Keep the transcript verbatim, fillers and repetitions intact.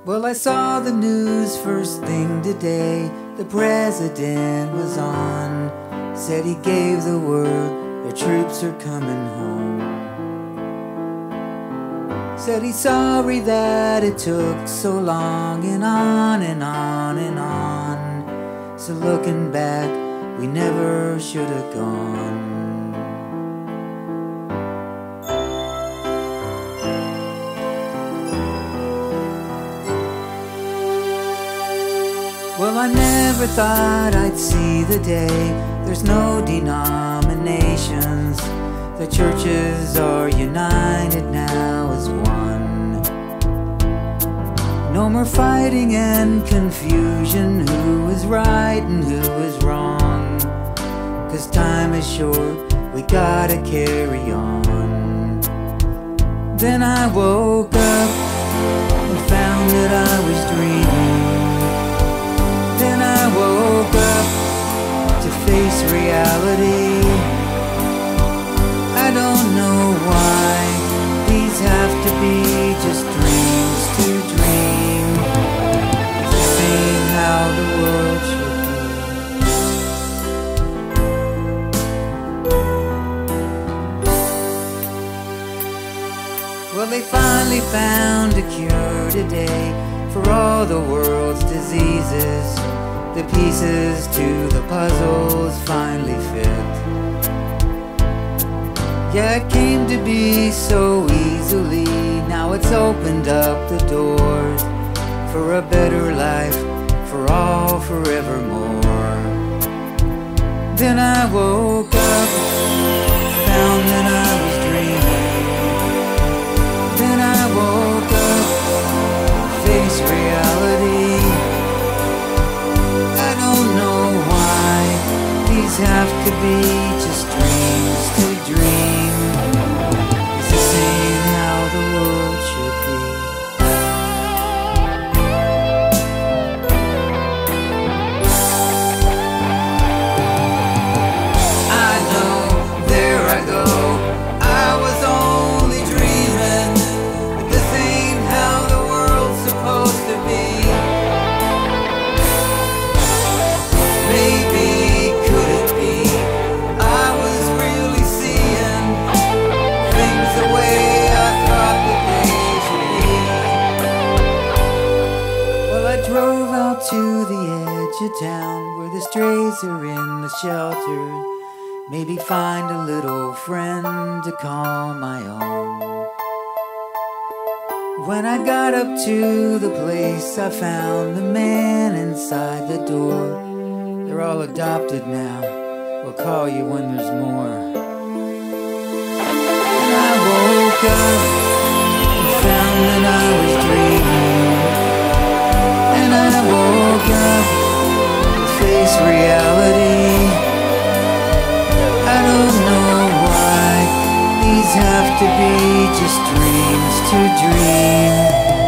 Well, I saw the news first thing today. The president was on. Said he gave the word, their troops are coming home. Said he's sorry that it took so long, and on and on and on. So looking back, we never should have gone. Well, I never thought I'd see the day. There's no denominations. The churches are united now as one. No more fighting and confusion, who is right and who is wrong. 'Cause time is short, we gotta carry on. Then I woke up and found that I was dreaming. Then I woke up to face reality. I don't know why these have to be just dreams to dream. This ain't how the world should be. Well, they finally found a cure today for all the world's diseases. The pieces to the puzzles finally fit. Yeah, it came to be so easily. Now it's opened up the doors for a better life for all forevermore. Then I woke up, found that I was dreaming. Then I woke up, faced reality. Have to be just dreams to dream. This ain't how the world should be. I know, there I go, I was only dreaming, but this ain't how the world's supposed to be. Maybe to the edge of town where the strays are in the shelter. Maybe find a little friend to call my own. When I got up to the place, I found the man inside the door. They're all adopted now, we'll call you when there's more. And I woke up and found that I was dreaming. And I woke up to face reality. I don't know why these have to be just dreams to dream.